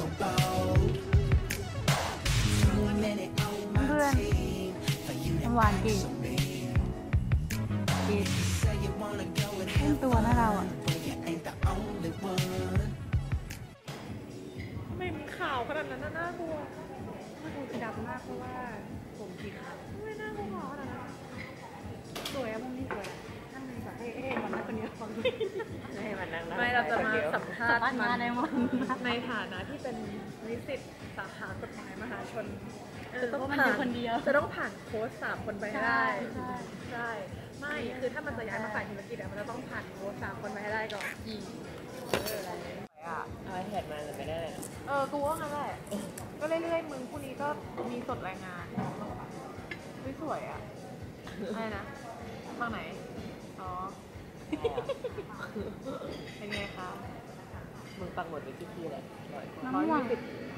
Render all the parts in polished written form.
เพื่อนหวานจริงเล่นตัวนะเราอ่ะไม่มีข่าวขนาดนั้นน่ากลัวน่ากลัวจะดำมากเพราะว่าผมสีขาวไม่น่ากลัวขนาดนั้นสวยอะมันไม่สวยนั่งดีกว่ามันนั่งคนเดียวฟังไม่มันนั่งไม่เราจะมาสัมภาษณ์มันในฐานะที่เป็นนิสิตสาขากฎหมายมหาชนจะต้องผ่านคนเดียวจะต้องผ่านโค้ช3 คนไปให้ได้ใช่ไม่คือถ้ามันจะย้ายมาฝ่ายธุรกิจมันจะต้องผ่านโค้ช3 คนไปให้ได้ก่อนเอาแฮดมาแต่ไม่ได้เลยกูว่างั้นแหละก็เรื่อยๆมึงพรุ่งนี้ก็มีสดรายงานสวยอ่ะอะไรนะฝั่งไหนอ๋อเป็นไงคะมึงปักหมดไปที่แหละมะม่วง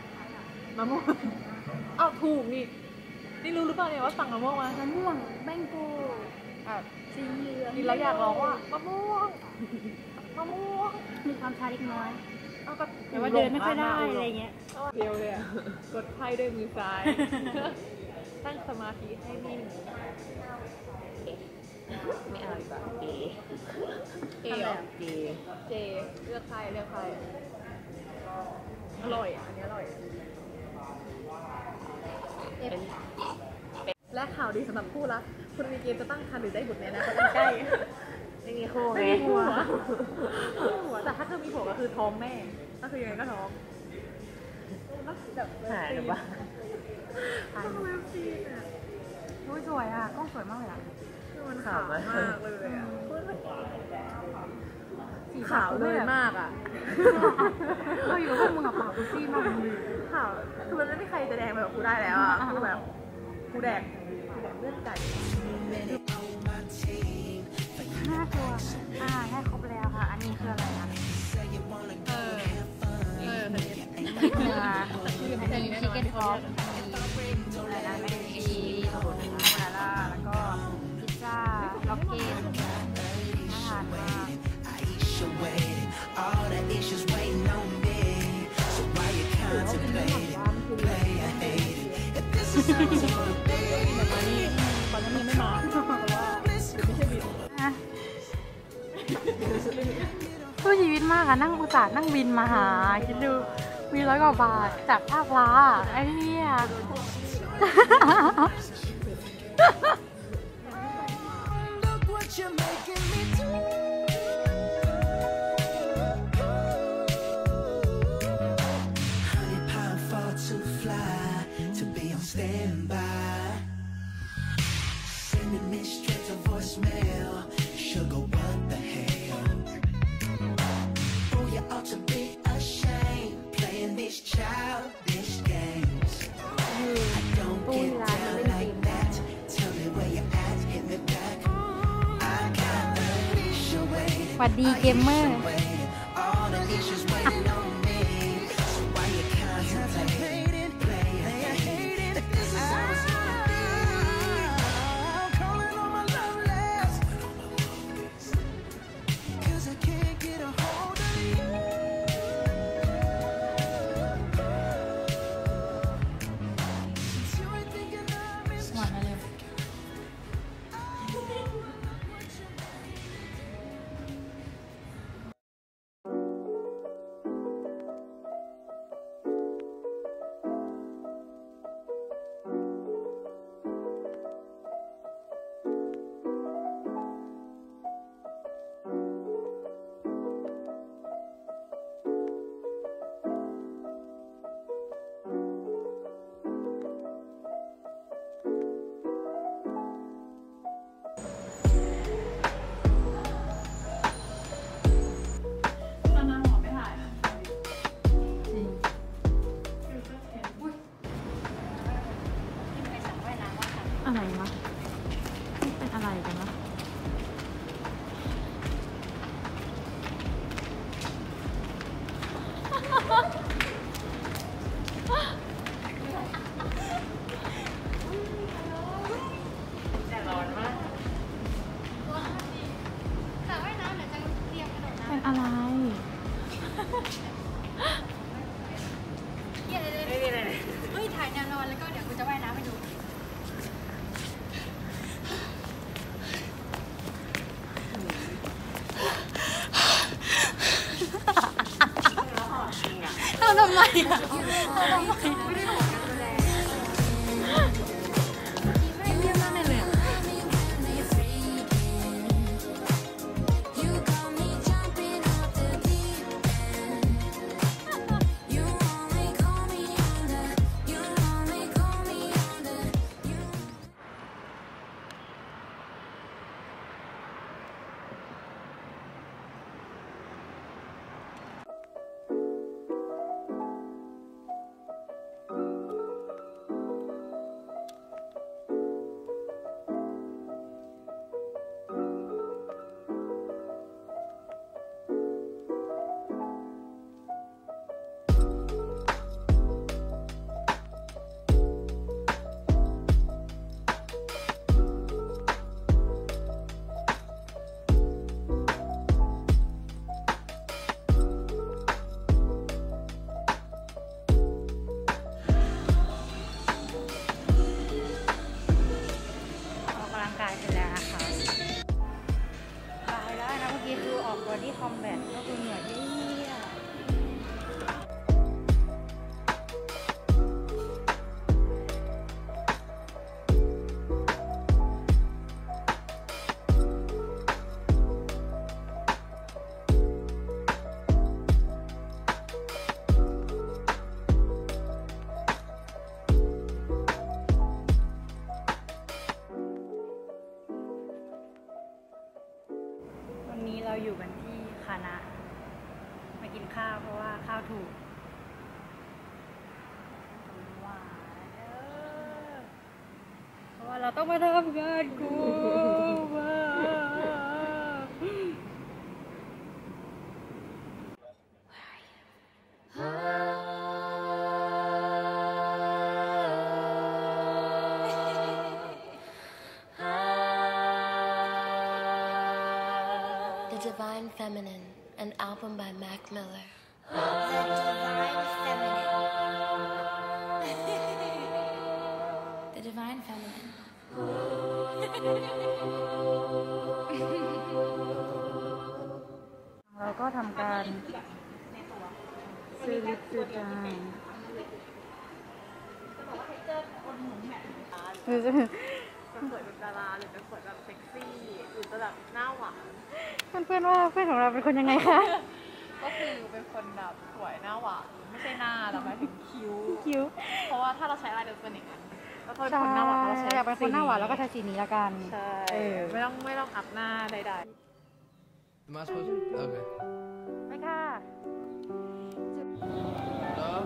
อ้าวถูกนี่รู้หรือเปล่าเนี่ยว่าสั่งมะม่วงมามะม่วงแบงโก้สีเหลืองกินแล้วอยากร้องว่ามะม่วงมีความช้าเล็กน้อยแต่แต่ว่าเดินไม่ค่อยได้อะไรเงี้ยเร็วเลยอ่ะกดไพ่ด้วยมือซ้ายตั้งสมาธิให้นิ่งไม่เอาดีกว่าเจเลือกใครอร่อยอันนี้อร่อยและข่าวดีสำหรับคู่รักคุณมีเกณฑ์จะตั้งครรภ์หรือได้บุตรในอนาคตใกล้ไม่มีคู่ไงไม่มีผัวแต่ถ้าเธอมีผัวก็คือท้องแม่ก็คือยังไงก็ท้องหายหรือเปล่าสวยอ่ะกล้องสวยมากเลยอ่ะมันขาวมากเลยอ่ะขาวเลยมากอ่ะเราอยู่กับพวกมึงกับปากกูซี่มากเลยขาวคือมันไม่มีใครจะแดงแบบกูได้แล้วอ่ะคือแบบกูแดงเลือดไก่น่ากลัวได้ครบแล้วค่ะอันนี้คืออะไรนะเนื้ออันนี้ชิคเก้นพอปอะไรนะแมคชีสมาล่าแล้วก็พิซซ่าล็อกเก็ตน่าทานมากตอนนั้นยังไม่มาเพราะว่าไม่ใช่บินสู้ชีวิตมากอะนั่งอุตส่าห์นั่งบินมาหาคิดดูมี100 กว่าบาทจากท่าพระไอ้เหี้ยสวัสดีเกมเมอร์อะไรวะเป็นอะไรกันวะแต่ร้อนมากเป็นอะไรำทำไมอ่ะทำทำไมไม่ได้บอกการแสดงไม่เยี่ยมมากเลยอ่ะ ตายแล้วนะเมื่อกี้คือออกบอดี้คอมแบทก็คือเหนื่อยที่นี่อ่ะวันนี้เราอยู่กันที่คานะมากินข้าวเพราะว่าข้าวถูกหวานเพราะว่าเราต้องมาทำงานกูมา The Divine Feminine, an album by Mac Miller. The Divine Feminine. เราก็ทำการซื้อลิปซื้อจานสวยแบบดาราหรือเป็นสวยแบบเซ็กซี่หรือจะแบบหน้าหวานเพื่อนๆว่าเพื่อนของเราเป็นคนยังไงคะก็คือเป็นคนแบบสวยหน้าหวานไม่ใช่หน้าเราหมายถึงคิ้วคิ้วเพราะว่าถ้าเราใช้อะไรเราจะเป็นอย่างนั้นแล้วพอเป็นคนหน้าหวานเราใช้อยากเป็นคนหน้าหวานแล้วก็ใช้สีนี้ละกันใช่เออไม่ต้องอัพหน้าใด Am I supposed to? Okay. ไม่ค่ะ Love.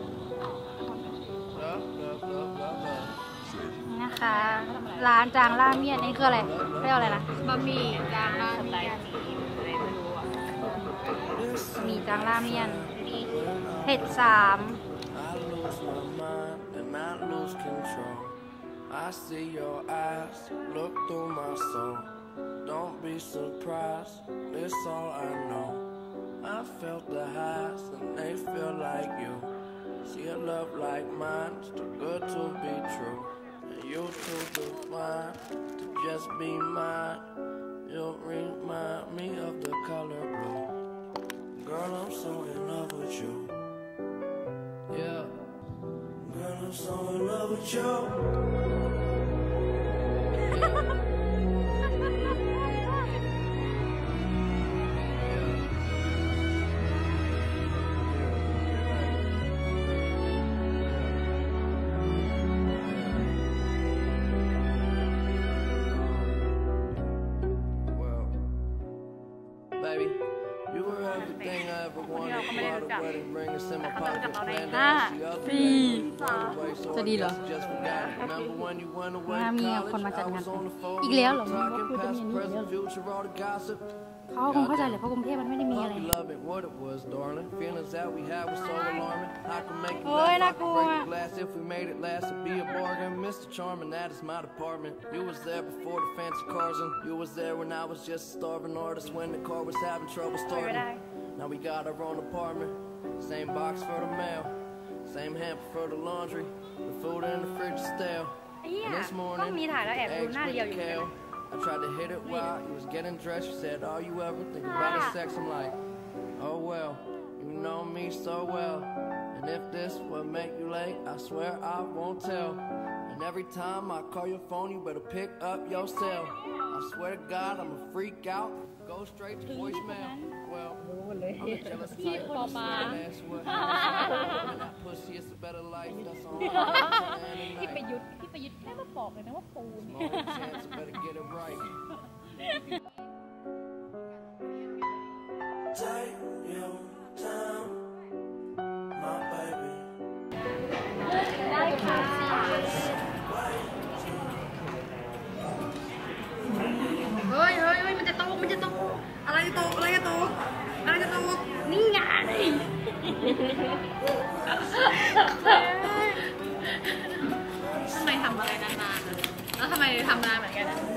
Love, love, love, love, love. นี่นะคะ ร้านจางล่าเมียนนี่คืออะไรเรียกอะไรนะๆบะหมี่จางหน้าสไตเมียล์จีนอะไรไม่รู้อ่ะมีจางล่าเมียนเผ็ด3 I lose my mind and I lose control. I see your eyes look through my soul. Don't be surprised, it's all I know. I felt the highs and they feel like you. See a love like mine's too good to be true. And you too divine to just be mine. You remind me of the color blue. Girl, I'm so in love with you. Yeah. Girl, I'm so in love with you. Well, baby, you were everything I ever wanted. Bought a wedding ring, it's in my pocket. Planned to ask the other day when you went away, so I guess I just forgot it. Remember when you went away to มีคน college? มาจัด I งาน was on the phone อีกแล้วเหรอ talking พูดจะ past, มีอันนี้อีกแล้ว present, future, all the gossip. เขาคงเข้าใจเลยเพราะกรุงเทพมันไม่ได้มีอะไร Love loving what it was, darling. Feelings that we had was so alarming. I could make it Oi, last, I la could break cua. the glass if we made it last. It'd be a bargain. Mr. Charming, that is my department. You was there before the fancy cars, and you was there when I was just a starving artist. When the car was having trouble starting. Now we got our own apartment. Same box for the mail. Same hamper for the laundry. The food in the fridge is stale. ไอ้เหี้ย And this ต้อง morning, มีถ่ายแล้วแอบดู eggs หน้า with เรียว the อยู่ kale. I tried to hit it while you was getting dressed. You said, "All you ever think about is sex?" I'm like, "Oh well, you know me so well. And if this will make you late, I swear I won't tell. And every time I call your phone, you better pick up your cell. I swear to God, I'm a freak out. Go straight to voicemail. Well, I'm a jealous type. I swear that's what happens. And that pussy is a better life. That's all I'm พี่ประยุทธ์แค่มาบอกเลยนะว่าปูน Small chance, better get it right. Take your time, my baby. ได้ค่ะเฮ้ยมันจะตกอะไรจะตกนี่ไงทำไมทำอะไรนานๆแล้วทำไมทำนานเหมือนกันนะ